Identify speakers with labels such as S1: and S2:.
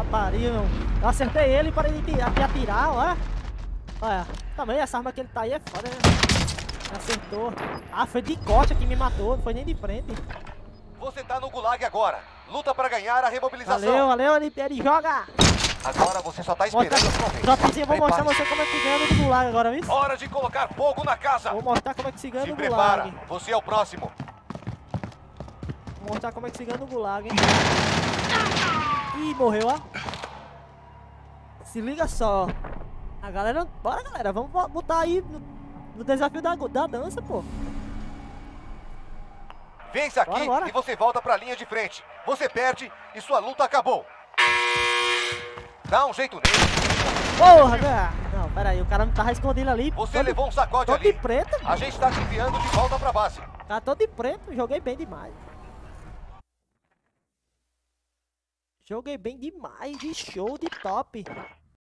S1: pariu, meu. Eu acertei ele para ele atirar, olha. Olha, também essa arma que ele tá aí é foda, né? Acertou. Ah, foi de costa que me matou, não foi nem de frente.
S2: Você tá no gulag agora. Luta pra ganhar a remobilização.
S1: Valeu, ele joga.
S2: Agora você só tá esperando a sua vez.
S1: Dropzinho, vou mostrar você como é que ganha no gulag agora, viu?
S2: Hora de colocar fogo na casa.
S1: Vou mostrar como é que se ganha
S2: Se
S1: no
S2: prepara,
S1: gulag.
S2: você é o próximo.
S1: Vou mostrar como é que se ganha no gulag, hein? Ih, morreu, ó. Se liga só. A galera... Bora, galera. Vamos botar aí no desafio da dança, pô.
S2: Vence aqui
S1: Bora.
S2: e você volta pra linha de frente. Você perde e sua luta acabou. Dá um jeito nele.
S1: Porra, cara. Não, pera aí. O cara não tava escondido ali.
S2: Você levou um sacode
S1: Todo de
S2: ali.
S1: preto.
S2: A gente tá te enviando de volta pra base.
S1: Tá todo de preto. Joguei bem demais. Joguei bem demais. De show, de top.